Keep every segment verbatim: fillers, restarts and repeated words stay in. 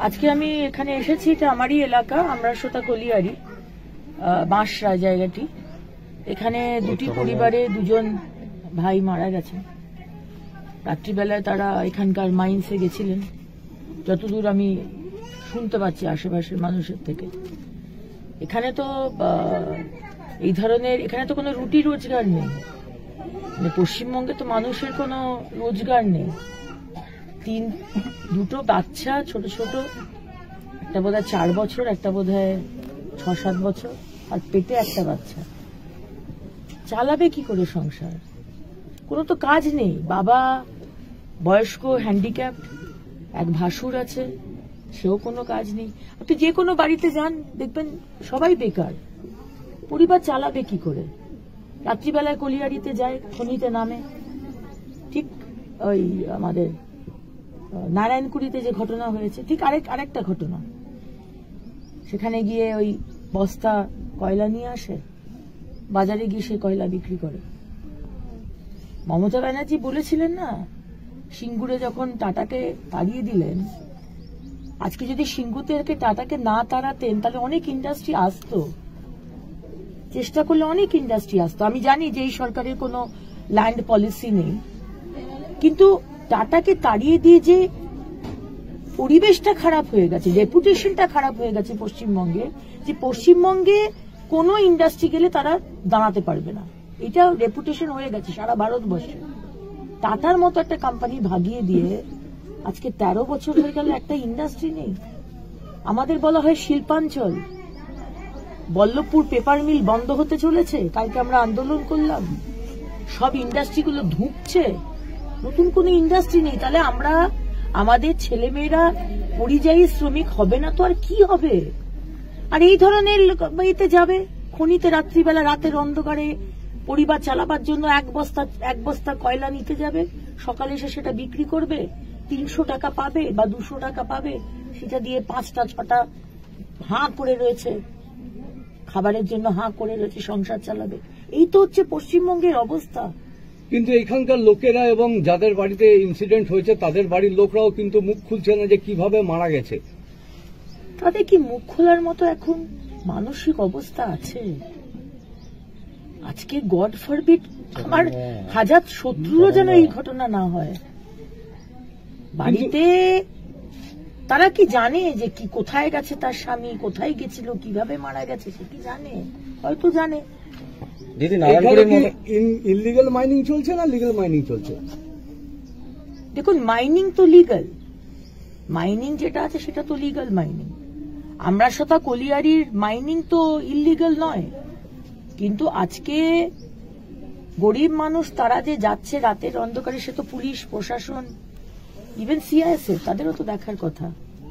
আজকে আমি এখানে এসেছি, এটা আমারই এলাকা, আমরাসোতা কলিয়ারি বাঁশরা জায়গাটি। এখানে দুটি পরিবারে দুজন ভাই মারা গেছেন। রাত্রিবেলায় তারা এখানকার মাইন্সে গেছিলেন, যতদূর আমি শুনতে পাচ্ছি আশেপাশের মানুষের থেকে। এখানে তো এই ধরনের এখানে তো কোনো রুটি রোজগার নেই, মানে পশ্চিমবঙ্গে তো মানুষের কোনো রোজগার নেই। তিন দুটো বাচ্চা ছোট ছোট, একটা বোধ হয় চার বছর, একটা বোধ হয় ছ সাত বছর, আর পেটে একটা বাচ্চা। চালাবে কি করে সংসার? কোনো তো কাজ নেই। বাবা বয়স্ক, হ্যান্ডিক্যাপ, এক ভাসুর আছে, সেও কোনো কাজ নেই। আপনি যে কোনো বাড়িতে যান দেখবেন সবাই বেকার। পরিবার চালাবে কি করে? রাত্রিবেলায় কলিয়ারিতে যায়, খনিতে নামে। ঠিক ওই আমাদের নারায়ণকুড়িতে যে ঘটনা হয়েছে, ঠিক আরেক আরেকটা ঘটনা। সেখানে গিয়ে ওই বস্তা কয়লা নিয়ে আসে, বাজারে গিয়ে সে কয়লা বিক্রি করে। মমতা ব্যানার্জি বলেছিলেন না, সিঙ্গুরে যখন টাটাকে তাড়িয়ে দিলেন, আজকে যদি সিঙ্গু থেকে টাটাকে না তাড়াতেন তাহলে অনেক ইন্ডাস্ট্রি আসতো, চেষ্টা করলে অনেক ইন্ডাস্ট্রি আসতো। আমি জানি যে এই সরকারের কোনো ল্যান্ড পলিসি নেই, কিন্তু টাটাকে তাড়িয়ে দিয়ে যে পরিবেশটা খারাপ হয়ে গেছে, রেপুটেশনটা খারাপ হয়ে গেছে পশ্চিমবঙ্গে, যে পশ্চিমবঙ্গে কোনো ইন্ডাস্ট্রি গেলে তারা দাঁড়াতে পারবে না, এটা রেপুটেশন হয়ে গেছে সারা ভারতবর্ষে। টাটার মতো একটা কোম্পানি ভাগিয়ে দিয়ে আজকে তেরো বছর হয়ে গেল, একটা ইন্ডাস্ট্রি নেই। আমাদের বলা হয় শিল্পাঞ্চল। বল্লভপুর পেপার মিল বন্ধ হতে চলেছে, কালকে আমরা আন্দোলন করলাম, সব ইন্ডাস্ট্রিগুলো ধুঁকছে, নতুন কোনো ইন্ডাস্ট্রি নেই। তাহলে আমরা আমাদের ছেলেমেয়েরা পরিযায়ী শ্রমিক হবে না তো আর কি হবে? আর এই ধরনের এতে যাবে খনিতে, রাত্রিবেলা রাতের অন্ধকারে পরিবার চালাবার জন্য এক বস্তা এক বস্তা কয়লা নিতে যাবে, সকালে এসে সেটা বিক্রি করবে, তিনশো টাকা পাবে বা দুশো টাকা পাবে, সেটা দিয়ে পাঁচটা ছটা হাঁ করে রয়েছে, খাবারের জন্য হাঁ করে রয়েছে, সংসার চালাবে। এই তো হচ্ছে পশ্চিমবঙ্গের অবস্থা। কিন্তু এখানকার লোকেরা এবং যাদের বাড়িতে ইনসিডেন্ট হয়েছে তাদের বাড়ির লোকরাও কিন্তু মুখ খুলছে না যে কিভাবে মারা গেছে। তাদের কি মুখ খোলার মতো এখন মানসিক অবস্থা আছে? আজকে গড ফরবিড আমার হাজার শত্রুরও যেন এই ঘটনা না হয়। বাড়িতে তারা কি জানে যে কি কোথায় গেছে তার স্বামী, কোথায় গেছিল, কিভাবে মারা গেছে, সে কি জানে? হয়তো জানে। ইলিগাল মাইনিং চলছে না লিগাল মাইনিং চলছে? দেখুন, মাইনিং তো লিগাল, মাইনিং যেটা আছে সেটা তো লিগাল মাইনিং। আমরাসোতা কলিয়ারির মাইনিং তো ইলিগাল নয়, কিন্তু আজকে গরিব মানুষ তারা যে যাচ্ছে রাতের অন্ধকারে, সে তো পুলিশ প্রশাসন, ইভেন সিআইএসএফ, তাদেরও তো দেখার কথা।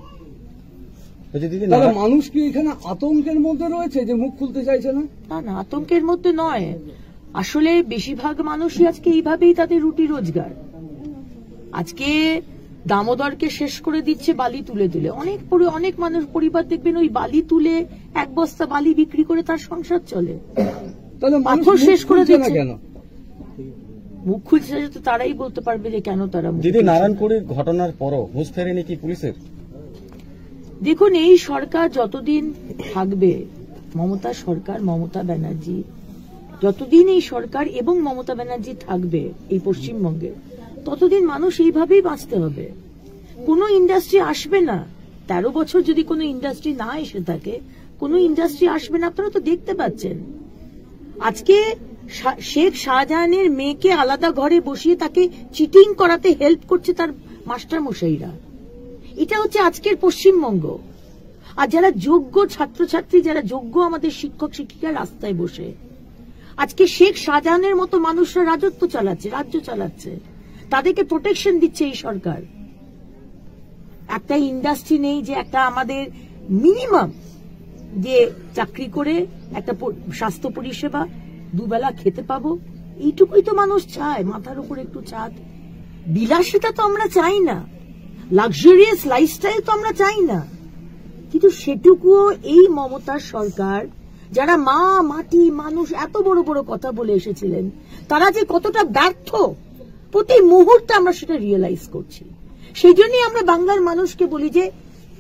মানুষ কি এখানে আতঙ্কের মধ্যে রয়েছে যে মুখ খুলতে চাইছে না? না না, আতঙ্কের মধ্যে নয়। আসলে বেশিরভাগ মানুষই আজকে এইভাবেই তাদের রুটি রোজগার। আজকে দামোদরকে শেষ করে দিচ্ছে বালি তুলে তুলে। অনেক অনেক মানুষ পরিবার দেখবেন ওই বালি তুলে এক বস্তা বালি বিক্রি করে তার সংসার চলে। পাথর শেষ করে দিচ্ছে কেন? মুখ খুলছে তো তারাই বলতে পারবে যে কেন তারা। দিদি, নারায়ণপুরের ঘটনার পরও হুঁশ ফেরেনি কি পুলিশের? দেখুন, এই সরকার যতদিন থাকবে, মমতা সরকার, মমতা ব্যানার্জি যতদিন এই সরকার এবং মমতা ব্যানার্জি থাকবে এই পশ্চিমবঙ্গে, ততদিন মানুষ এইভাবেই বাঁচতে হবে। কোনো ইন্ডাস্ট্রি আসবে না। তেরো বছর যদি কোনো ইন্ডাস্ট্রি না এসে থাকে, কোনো ইন্ডাস্ট্রি আসবে না। আপনারা তো দেখতে পাচ্ছেন, আজকে শেখ শাহজাহানের মেয়েকে আলাদা ঘরে বসিয়ে তাকে চিটিং করাতে হেল্প করছে তার মাস্টার মশাইরা। এটা হচ্ছে আজকের পশ্চিমবঙ্গ। আর যারা যোগ্য ছাত্রছাত্রী, যারা যোগ্য আমাদের শিক্ষক শিক্ষিকা রাস্তায় বসে আজকে শেখ শাহজাহানের মতো মানুষরা রাজত্ব চালাচ্ছে, রাজ্য চালাচ্ছে, তাদেরকে প্রোটেকশন দিচ্ছে এই সরকার। একটা ইন্ডাস্ট্রি নেই যে একটা আমাদের মিনিমাম যে চাকরি করে একটা স্বাস্থ্য পরিষেবা দুবেলা খেতে পাবো, এইটুকুই তো মানুষ চায়। মাথার উপর একটু ছাদ, বিলাসিতা তো আমরা চাই না, লাক্সারিয়াস লাইফস্টাইল তো আমরা চাই না, কিন্তু সেটুকুও এই মমতার সরকার, যারা মা মাটি মানুষ এত বড় বড় কথা বলে এসেছিলেন, তারা যে কতটা ব্যর্থ প্রতি মুহূর্তে আমরা সেটা রিয়েলাইজ করছি। সেই জন্যই আমরা বাংলার মানুষকে বলি যে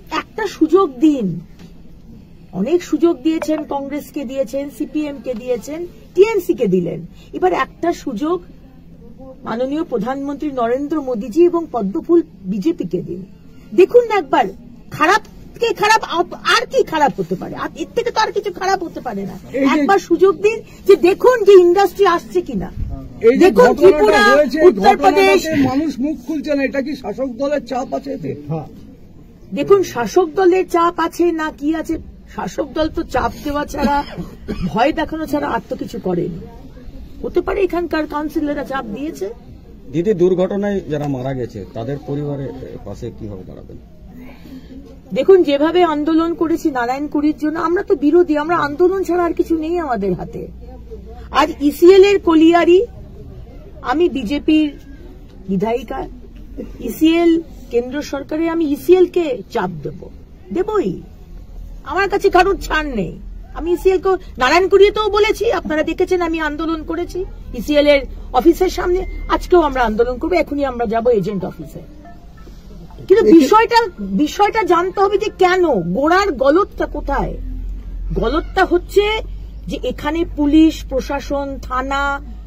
একটা সুযোগ দিন। অনেক সুযোগ দিয়েছেন, কংগ্রেসকে দিয়েছেন, সিপিএম কে দিয়েছেন, টিএমসি কে দিলেন। এবার একটা সুযোগ মাননীয় প্রধানমন্ত্রী নরেন্দ্র মোদীজি এবং পদ্মফুল বিজেপি কে দিন। দেখুন না একবার, খারাপ কে খারাপ আর কি খারাপ হতে পারে? এর থেকে তো আর কিছু খারাপ হতে পারে না। একবার সুযোগ দিন যে দেখুন যে ইন্ডাস্ট্রি আসছে কিনা। দেখুন ত্রিপুরা, উত্তরপ্রদেশ, মানুষ মুখ খুলছে না, এটা কি শাসক দলের চাপ আছে এতে? দেখুন শাসক দলের চাপ আছে না কি আছে, শাসক দল তো চাপ দেওয়া ছাড়া, ভয় দেখানো ছাড়া আর তো কিছু করেনি। হতে পারে এখানকার কাউন্সিলররা চাপ দিয়েছে। দিদি, দুর্ঘটনায় যারা মারা গেছে তাদের পরিবারের পাশে কিভাবে দাঁড়াবেন? দেখুন যেভাবে আন্দোলন করেছি নারায়ণকুড়ির জন্য, আমরা তো বিরোধী, আমরা আন্দোলন ছাড়া আর কিছু নেই আমাদের হাতে। আজ ইসিএল এর কলিয়ারি, আমি বিজেপির বিধায়িকা, ইসিএল কেন্দ্র সরকারে, আমি ইসিএল কে চাপ দেব, দেবই। আমার কাছে কারোর ছাড় নেই। আমি ইসিএল কে নারায়ণকুড়িতেও বলেছি, আপনারা দেখেছেন আমি আন্দোলন করেছি ইসিএল এর অফিসের সামনে। আজকেও আমরা আন্দোলন করবো, এখনই আমরা যাব এজেন্ট অফিসে। কিন্তু বিষয়টা বিষয়টা জানতে হবে যে কেন, গোড়ার গলতটা কোথায়। গলতটা হচ্ছে যে এখানে পুলিশ প্রশাসন, থানা,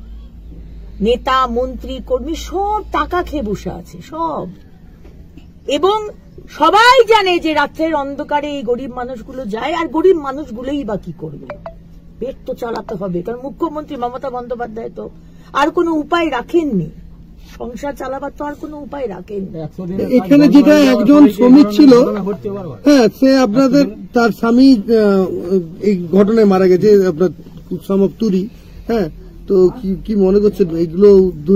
নেতা মন্ত্রী কর্মী সব টাকা খেয়ে বসে আছে, সব। এবং সবাই জানে যে রাত্রের অন্ধকারে এই গরিব মানুষগুলো যায়, আর গরিব মানুষগুলোই বা কি করবে? পেট তো চালাতে হবে, কারণ মুখ্যমন্ত্রী মমতা বন্দ্যোপাধ্যায় তো আর কোনো উপায় রাখেননি, সংসার চালাবার তো আর কোনো উপায় রাখেননি। এখানে যেটা একজন শ্রমিক ছিল, হ্যাঁ, সে আপনাদের তার স্বামী এই ঘটনায় মারা গেছে, আপনার কুসামক তুরি, হ্যাঁ, তো কি মনে করছেন এগুলো?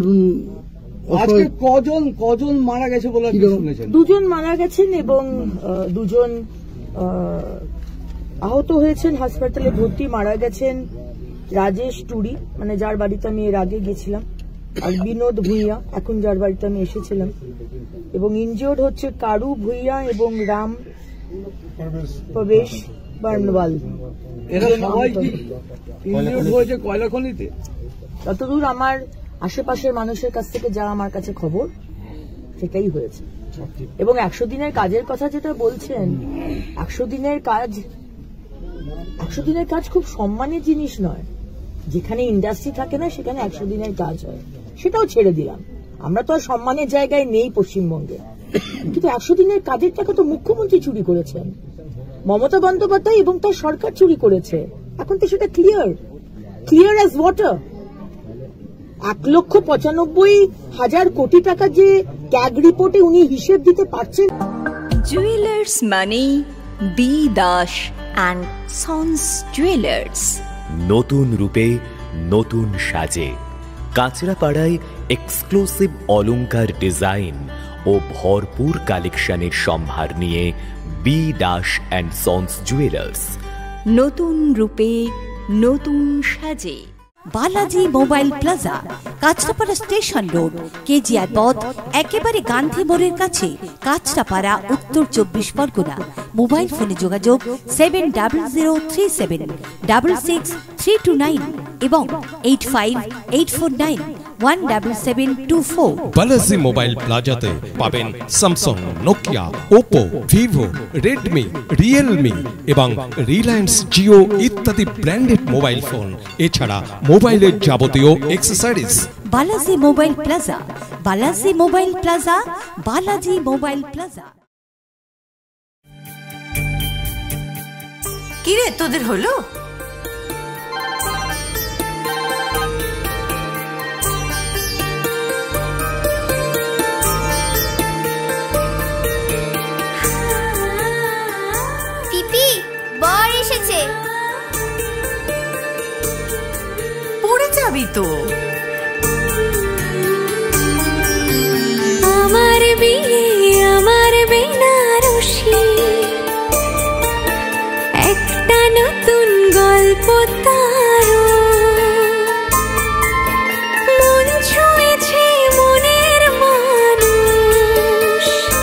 আজকে কজন কজন মারা গেছে বলে শুনেছেন? দুজন মারা গেছেন এবং দুজন আহত হয়েছেন, হাসপাতালে ভর্তি। মারা গেছেন রাজেশ টুরি, মানে যার বাড়িতে আমি এর আগে গেছিলাম, আর বিনোদ ভুইয়া, এখন যার বাড়িতে আমি এসেছিলাম। এবং ইনজিওর্ড হচ্ছে কারু ভুইয়া এবং রাম প্রবেশ বার্নওয়াল। এরা সবাই কি ইনজিওর্ড হয়েছে কয়লা খনিতে? যতদূর আমার আশেপাশের মানুষের কাছ থেকে যা আমার কাছে খবর, সেটাই হয়েছে। এবং একশো দিনের কাজের কথা যেটা বলছেন, একশো দিনের কাজ একশো দিনের কাজ খুব সম্মানের জিনিস নয়। যেখানে ইন্ডাস্ট্রি থাকে না সেখানে একশো দিনের কাজ হয়, সেটাও ছেড়ে দিলাম। আমরা তো আর সম্মানের জায়গায় নেই পশ্চিমবঙ্গে, কিন্তু একশো দিনের কাজের টাকা তো মুখ্যমন্ত্রী চুরি করেছেন, মমতা বন্দ্যোপাধ্যায় এবং তার সরকার চুরি করেছে। এখন তো সেটা ক্লিয়ার, ক্লিয়ার অ্যাজ ওয়াটার। এক লক্ষ পঁচানব্বই হাজার কোটি টাকা যে ক্যাগ রিপোর্টে উনি হিসেব দিতে পারছেন। জুয়েলার্স মানে B Das and sons jewellers. নতুন রূপে নতুন সাজে কাঁচরাপাড়ায় এক্সক্লুসিভ অলংকার ডিজাইন ও ভরপুর কালেকশনের সম্ভার নিয়ে B Das and sons jewellers. নতুন রূপে নতুন সাজে। Balaji mobile plaza, Kanchrapara station road, KGR পথ, একেবারে গান্ধী মোড়ের কাছে, কাঁচরাপাড়া, উত্তর চব্বিশ পরগনা। মোবাইল ফোনে যোগাযোগ seven double zero three seven double six three two nine এবং eight five eight four nine one double seven two four. Balaji mobile প্লাজাতে পাবেন Samsung, Nokia, Oppo, Vivo, Redmi, Realme এবং রিলায়েন্স জিও ইত্যাদি ব্র্যান্ডেড মোবাইল ফোন, এছাড়া মোবাইলের যাবতীয় accessories. Balaji mobile plaza, Balaji mobile plaza, Balaji mobile plaza. কিরে তোদের হলো? পিপি, বর এসেছে। পড়ে যাবি তো। আমার বিয়ে, আমার বেনারসি, একটা নতুন গল্প তার, মন ছুঁয়েছে মনের মানুষ,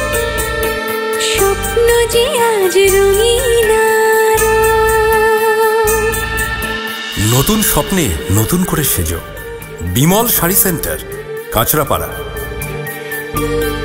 স্বপ্ন যে আজ রঙিন। নতুন স্বপ্নে নতুন করে সেজো। বিমল শাড়ি সেন্টার, কাঁচরাপাড়া।